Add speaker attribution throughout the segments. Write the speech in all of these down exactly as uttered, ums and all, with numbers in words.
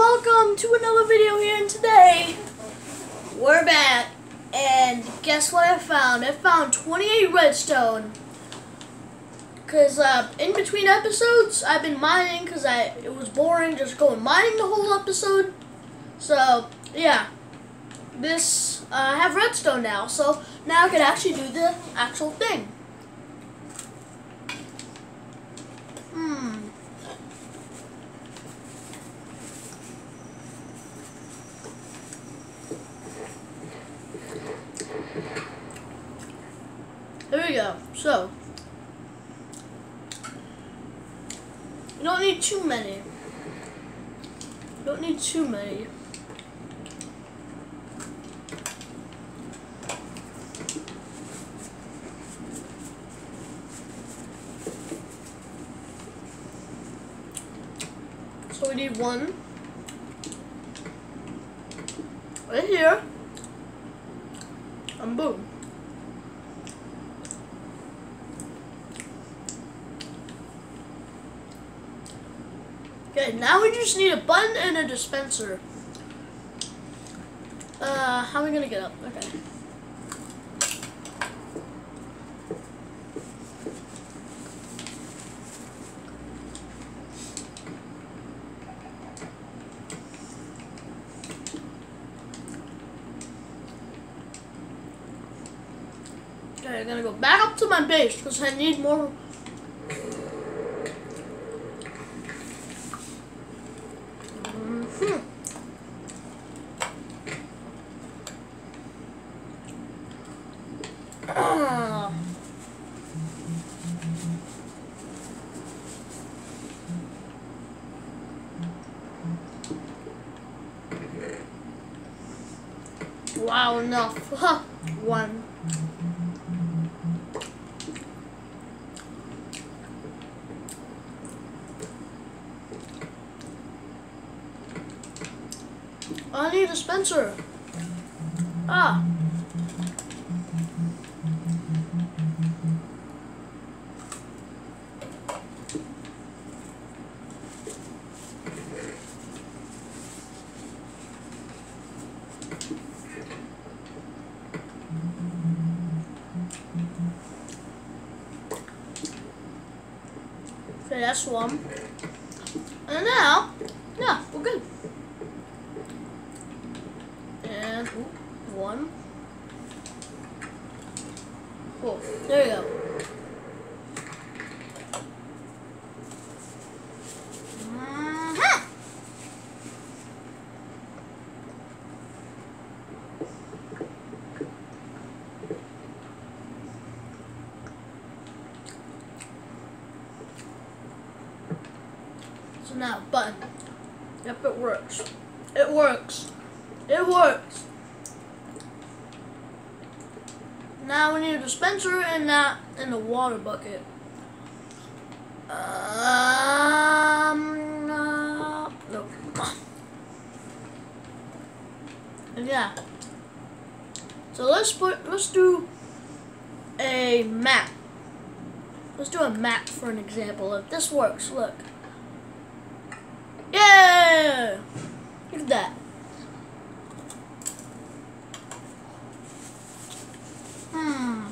Speaker 1: welcome to another video here, and today we're back, and guess what I found? I found twenty-eight redstone, because uh, in between episodes I've been mining because I it was boring just going mining the whole episode. So yeah, this uh, I have redstone now, so now I can actually do the actual thing. Hmm. Here we go. So, you don't need too many. You don't need too many. So we need one right here, and boom. Okay, now we just need a button and a dispenser. Uh, how are we gonna get up? Okay. Okay, I'm gonna go back up to my base because I need more. Hmm. Ah. Wow, enough. Huh. One. I need a dispenser. Ah. Okay, that's one. And now, yeah, we're good. And ooh, one. Cool. There you go. Mm-hmm. So now, button. Yep, it works. It works. It works. Now we need a dispenser and that and a water bucket. Um, uh, no. And yeah. So let's put let's do a map. Let's do a map for an example. If this works, look. Yeah! Look at that. Hmm.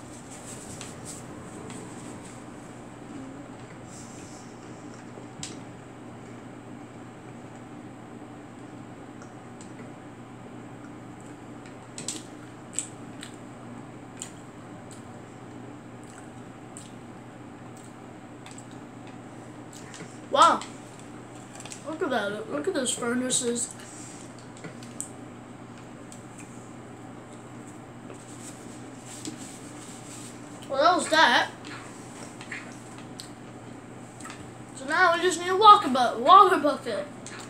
Speaker 1: Wow. Look at that. Look at those furnaces. Well, that was that. So now we just need a water bucket. Water bucket.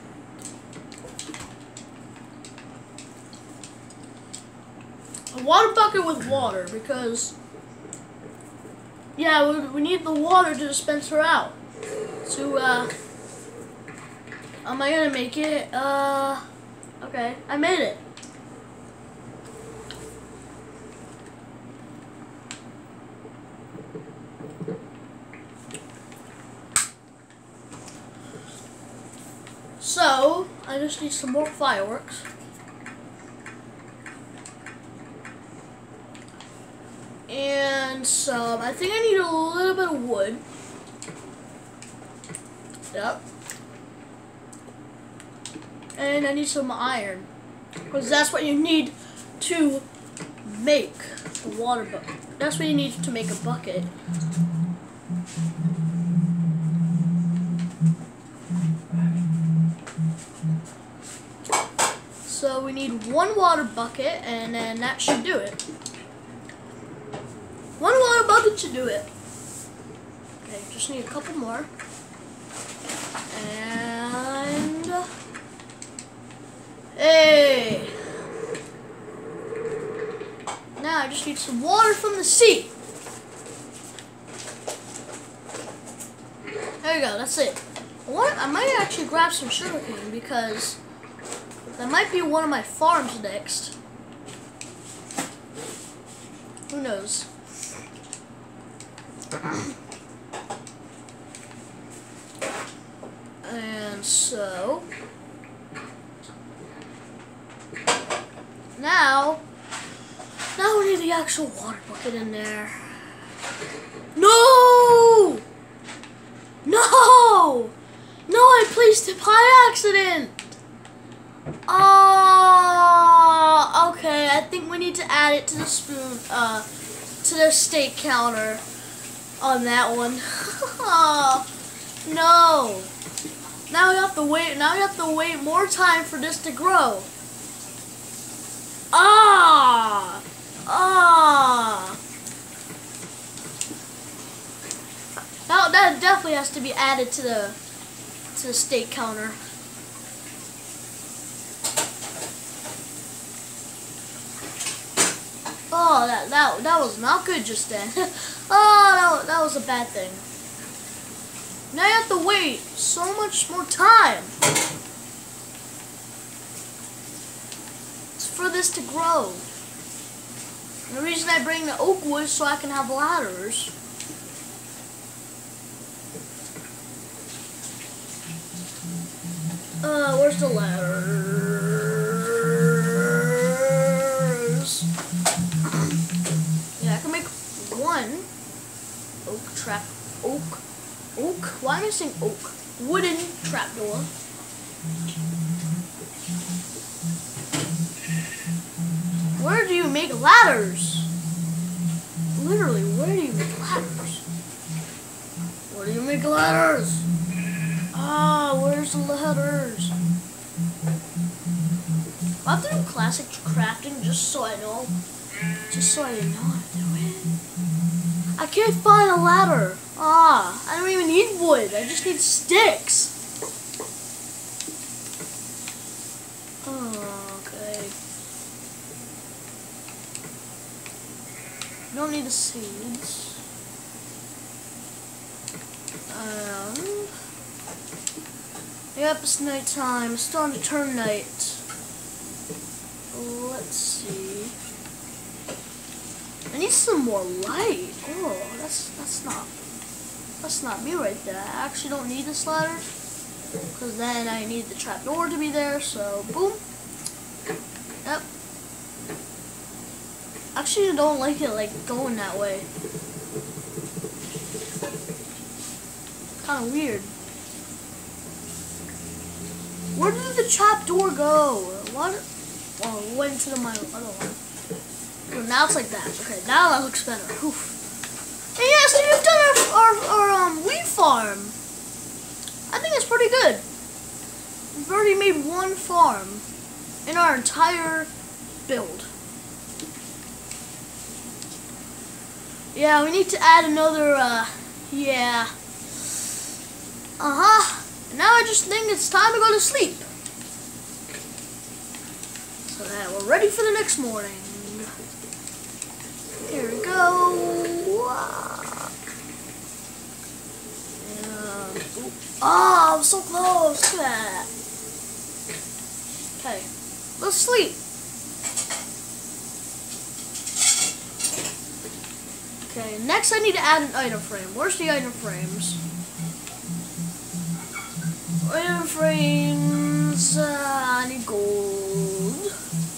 Speaker 1: A water bucket with water because, yeah, we, we need the water to dispense her out. So, uh, am I gonna make it? Uh, okay, I made it. So, I just need some more fireworks. And some, I think I need a little bit of wood. Yep. And I need some iron. Because that's what you need to make a water bucket. That's what you need to make a bucket. So we need one water bucket, and then that should do it. One water bucket should do it. Okay, just need a couple more. And hey, now I just need some water from the sea. There you go, that's it. I, want, I might actually grab some sugarcane because that might be one of my farms next. Who knows? And so now, now we need the actual water bucket in there. No! No! No, I placed it by accident! Oh, okay, I think we need to add it to the spoon, uh, to the steak counter on that one. Oh, no. Now we have to wait, now we have to wait more time for this to grow. Ah! Ah! Now that definitely has to be added to the, to the steak counter. Oh, that, that, that was not good just then. Oh, that, that was a bad thing. Now you have to wait so much more time for this to grow. And the reason I bring the oak wood is so I can have ladders. Uh, where's the ladders? Yeah, I can make one oak trap, oak, oak, why am I saying oak? Wooden trapdoor. Where do you make ladders? Literally, where do you make ladders? Where do you make ladders? Ah, where's the ladders? I have to do classic crafting just so I know. Just so I know how to do it. I can't find a ladder. Ah, I don't even need wood. I just need sticks. Oh, okay. Don't need the seeds. Um, yep, it's nighttime. It's starting to turn night. Let's see. I need some more light. Oh, that's that's not that's not me right there. I actually don't need this ladder because then I need the trapdoor to be there. So boom. Yep. Actually, I don't like it like going that way. Kind of weird. Where did the trapdoor go? What? Oh, it went to the my other one. Oh, now it's like that. Okay, now that looks better. Oof. And yeah, so you've done our, our, our um, wheat farm. I think it's pretty good. We've already made one farm in our entire build. Yeah, we need to add another, uh, yeah. Uh-huh. Now I just think it's time to go to sleep. So that we're ready for the next morning. Here we go. Yeah. Oh, I'm so close. Look at that. Okay, let's sleep. Okay, next I need to add an item frame. Where's the item frames? Item frame. Uh, I need gold.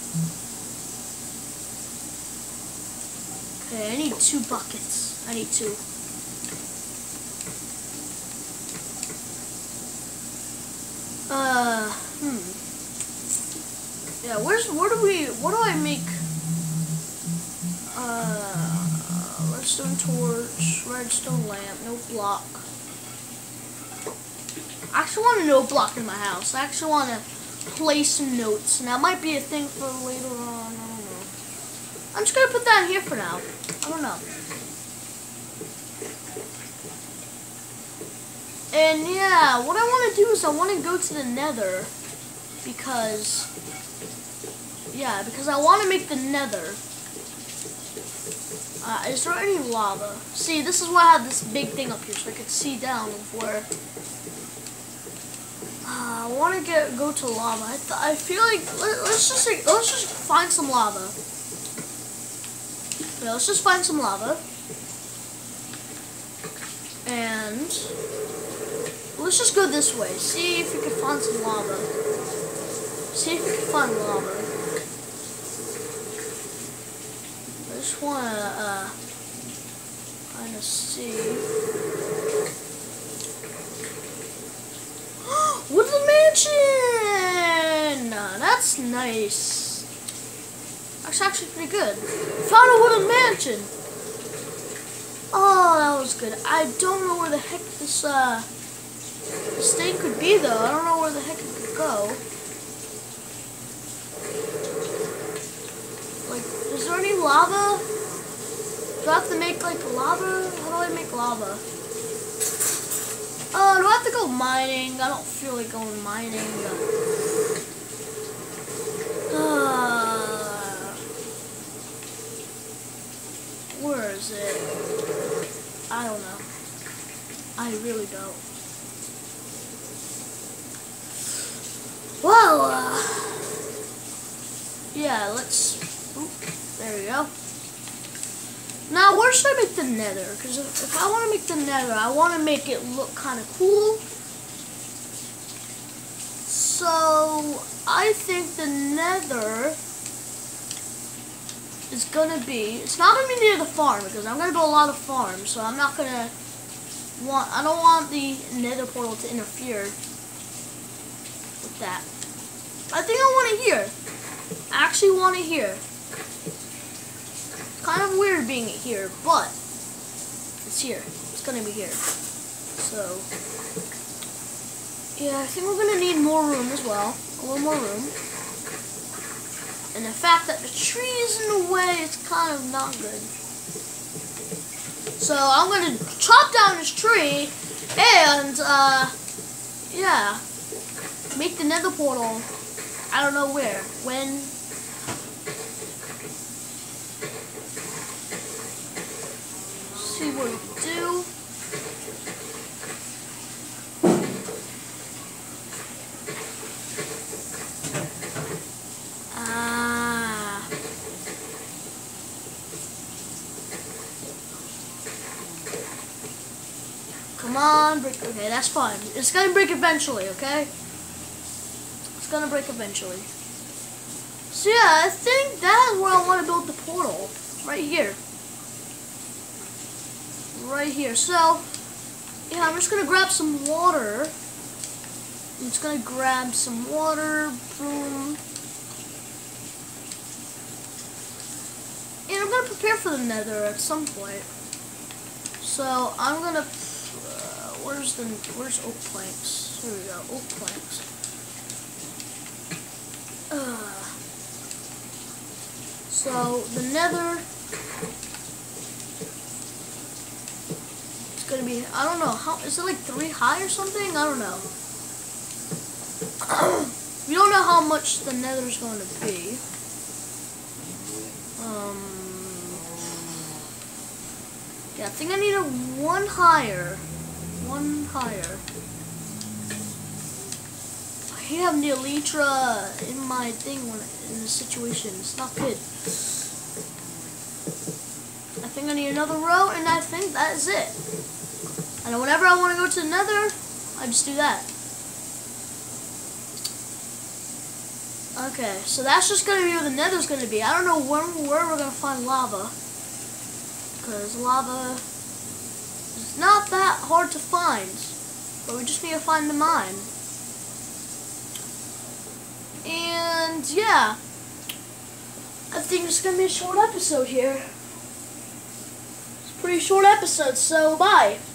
Speaker 1: Okay, I need two buckets. I need two. Uh, hmm. Yeah, where's, where do we, what do I make? Uh, redstone torch, redstone lamp, no block. I actually want a note block in my house. I actually want to place some notes. And that might be a thing for later on. I don't know. I'm just going to put that in here for now. I don't know. And yeah, what I want to do is I want to go to the nether. Because, yeah, because I want to make the nether. Uh, is there any lava? See, this is why I have this big thing up here so I could see down where... Uh, I want to get go to lava. I, th I feel like let, let's just like, let's just find some lava. Yeah, let's just find some lava, and let's just go this way. See if we can find some lava. See if we can find lava. I just want to uh, kind of see. Woodland Mansion! That's nice. That's actually pretty good. Found a Woodland Mansion! Oh, that was good. I don't know where the heck this, uh, this thing could be, though. I don't know where the heck it could go. Like, is there any lava? Do I have to make, like, lava? How do I make lava? Oh, do I have to go mining? I don't feel like going mining. Uh, where is it? I don't know. I really don't. Well, uh, yeah, let's, oop, there we go. Now, where should I make the nether? Because if, if I want to make the nether, I want to make it look kind of cool. So, I think the nether is going to be, it's not going to be near the farm, because I'm going to build a lot of farms, so I'm not going to want, I don't want the nether portal to interfere with that. I think I want it here. I actually want it here. Kind of weird being it here, but it's here. It's gonna be here. So, yeah, I think we're gonna need more room as well. A little more room. And the fact that the tree is in the way is kind of not good. So I'm gonna chop down this tree and, uh, yeah, make the nether portal. I don't know where. When. See what we do. Ah. Come on, break. Okay, that's fine. It's gonna break eventually, okay? It's gonna break eventually. So yeah, I think that is where I want to build the portal. Right here. Right here. So, yeah, I'm just gonna grab some water. I'm just gonna grab some water. Boom. And I'm gonna prepare for the nether at some point. So I'm gonna. Uh, where's the? Where's oak planks? Here we go. Oak planks. Uh, so the nether. Gonna be, I don't know, how is it like three high or something? I don't know. We don't know how much the nether's going to be. Um, yeah, I think I need a one higher. One higher. I have the elytra in my thing when in this situation. It's not good. I think I need another row, and I think that is it. And whenever I want to go to the nether, I just do that. Okay, so that's just gonna be where the nether's gonna be. I don't know where, where we're gonna find lava. Because lava is not that hard to find. But we just need to find the mine. And yeah. I think it's gonna be a short episode here. It's a pretty short episode, so bye.